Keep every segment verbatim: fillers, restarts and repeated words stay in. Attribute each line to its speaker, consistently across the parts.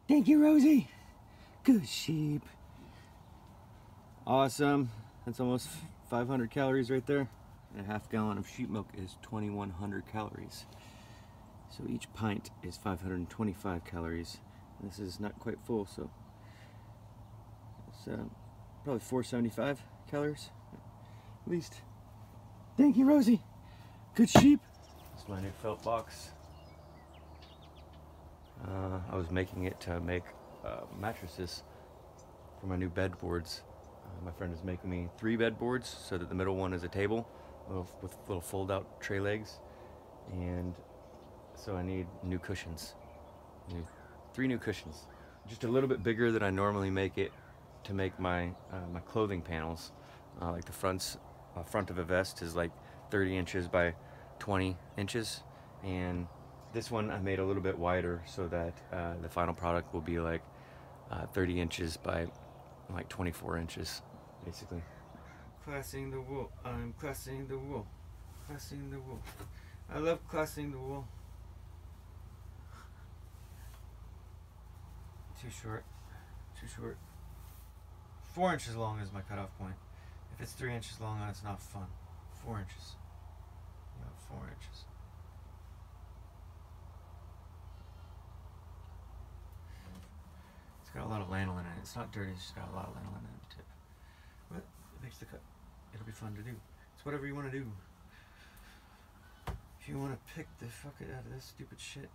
Speaker 1: Thank you, Rosie. Good sheep. Awesome. That's almost five hundred calories right there. And a half gallon of sheep milk is twenty-one hundred calories. So each pint is five hundred twenty-five calories. And this is not quite full, so it's uh, probably four hundred seventy-five calories at least. Thank you, Rosie. Good sheep. This is my new felt box. Uh, I was making it to make uh, mattresses for my new bed boards. Uh, my friend is making me three bed boards so that the middle one is a table little, with little fold-out tray legs, and so I need new cushions. New, three new cushions, just a little bit bigger than I normally make it to make my uh, my clothing panels. Uh, like the fronts, uh, front of a vest is like thirty inches by twenty inches, and this one I made a little bit wider so that uh, the final product will be like uh, thirty inches by like twenty-four inches, basically. Classing the wool. I'm classing the wool. Classing the wool. I love classing the wool. Too short. Too short. Four inches long is my cutoff point. If it's three inches long, then it's not fun. Four inches. Yeah, four inches. It's got a lot of lanolin in it. It's not dirty, it's just got a lot of lanolin in the tip. But it makes the cut. It'll be fun to do. It's whatever you want to do. If you want to pick the fuck it out of this stupid shit.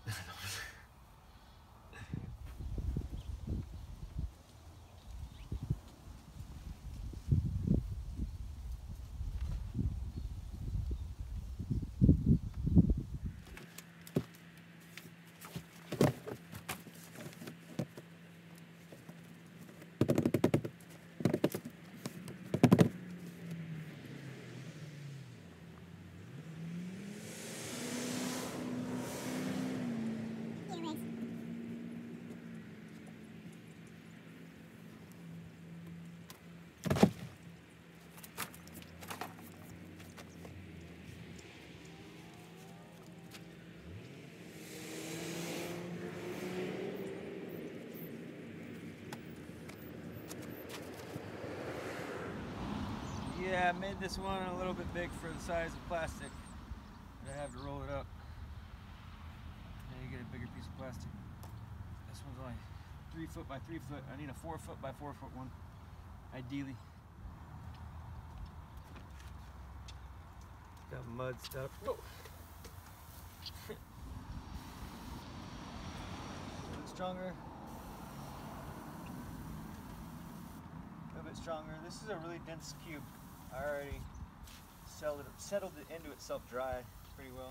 Speaker 1: Yeah, I made this one a little bit big for the size of plastic. But I have to roll it up. Now you get a bigger piece of plastic. This one's only three foot by three foot. I need a four foot by four foot one, ideally. Got mud stuff. Whoa. A bit stronger. A bit stronger. This is a really dense cube. I already settled it, settled it into itself dry pretty well.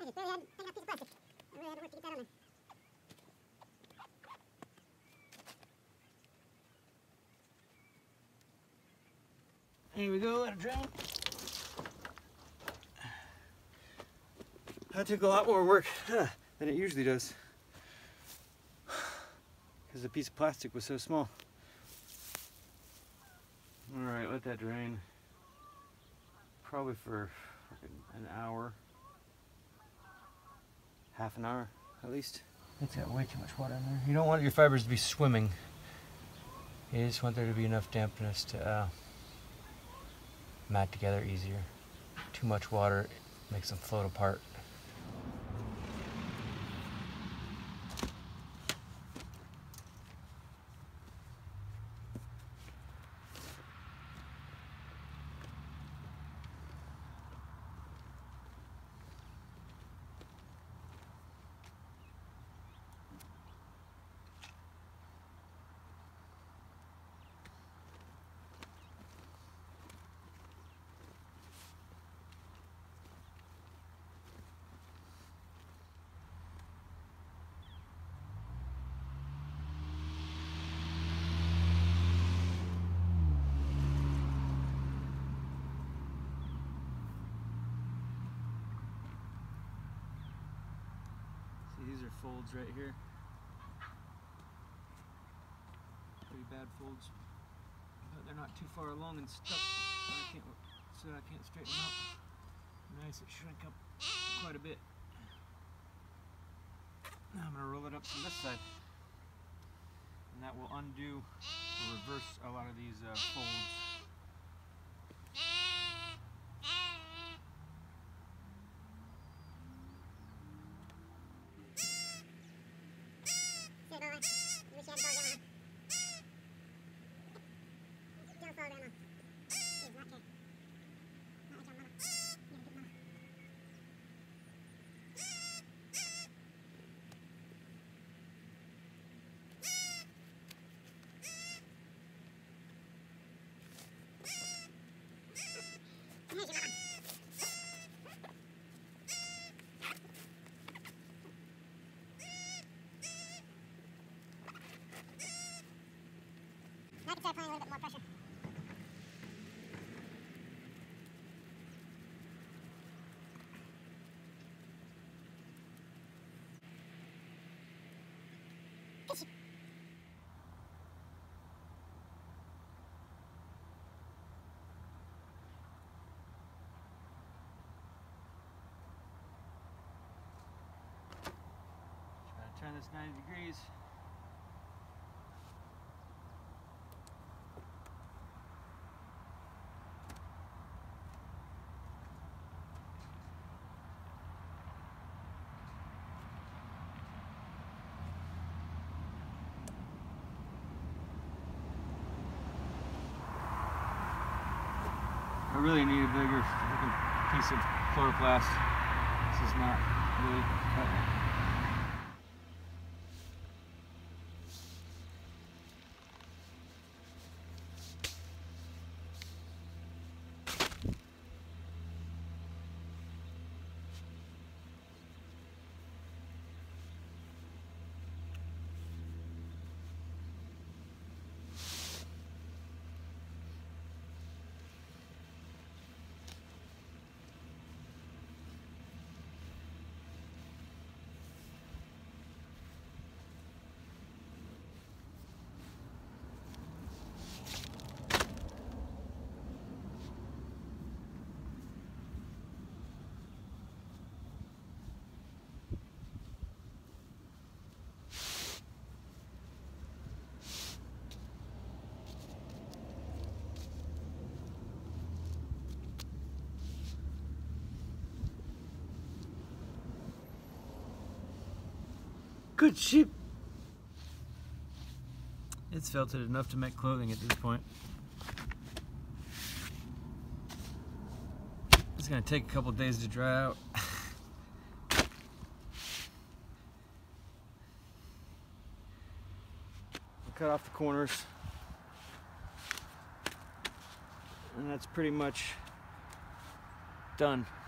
Speaker 1: Here we go, let it drain. That took a lot more work huh, than it usually does, because the piece of plastic was so small. All right, let that drain. Probably for an hour, half an hour at least. It's got way too much water in there. You don't want your fibers to be swimming. You just want there to be enough dampness to uh, mat together easier. Too much water makes them float apart. These are folds right here. Pretty bad folds, but they're not too far along and stuck. I can't, so I can't straighten them out. Nice, it shrink up quite a bit. Now I'm gonna roll it up from this side, and that will undo or reverse a lot of these uh, folds. I can start applying a little bit more pressure. Try to turn this ninety degrees. I really need a bigger piece of chloroplast. This is not really cutting it. Good sheep. It's felted enough to make clothing at this point. It's gonna take a couple days to dry out. Cut off the corners, and that's pretty much done.